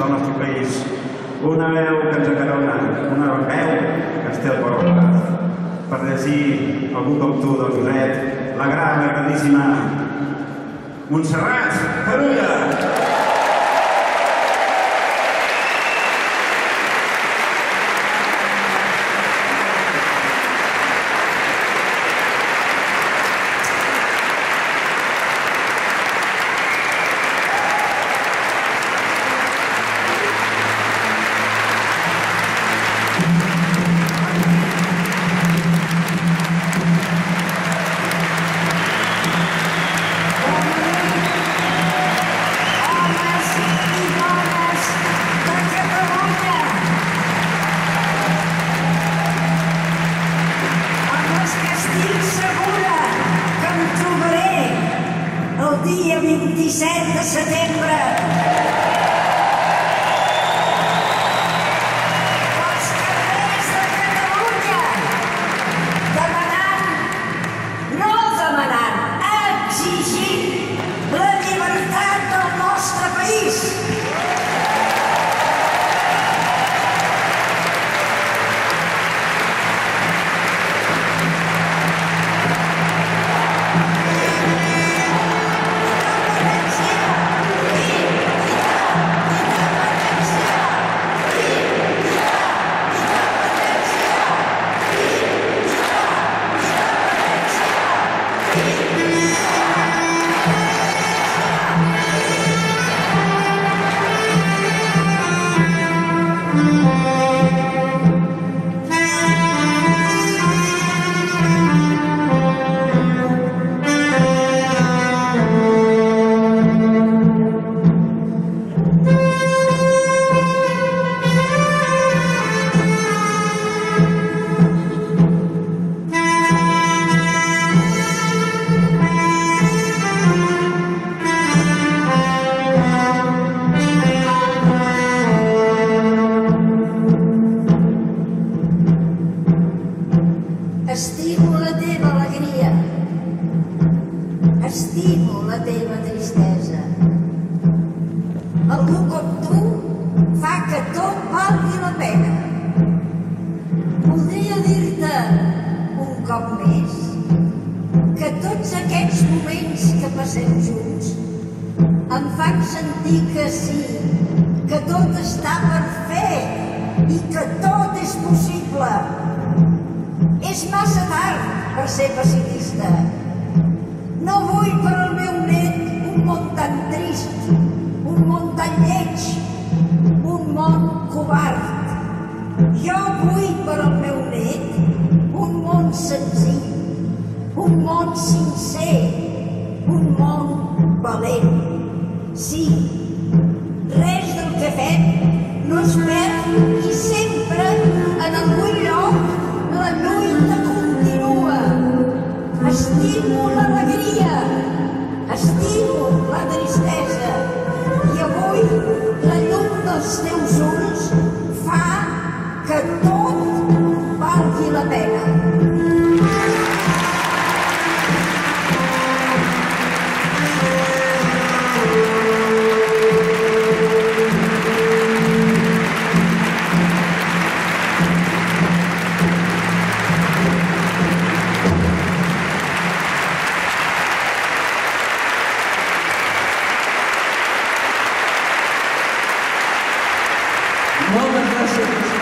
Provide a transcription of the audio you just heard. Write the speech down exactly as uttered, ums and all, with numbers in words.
del nostre país. Una veu que ens acarona, una veu que ens té el cor obrat. Per llegir algú com tu, del Josep, la gran, la grandíssima Montserrat Carulla. Dia vint-i-set de setembre. Els carrers de Catalunya demanant, no demanant, exigint la llibertat del nostre país. Estimo la teva alegria, estimo la teva tristesa. Algú com tu fa que tot valgui la pena. Voldria dir-te un cop més que tots aquests moments que passem junts em fan sentir que sí, que tot està per fer i que tot és possible. És massa tard per ser pessimista. No vull per al meu net un món tan trist, un món tan lleig, un món covard. Jo vull per al meu net un món senzill, un món sincer, un món valent. Sí, res del que fem no es perd i sempre en algun lloc la lluita continua. Estimo l'alegria, estimo la tristesa i avui la llum dels teus ulls fa que tot valgui la pena. Moltes gràcies.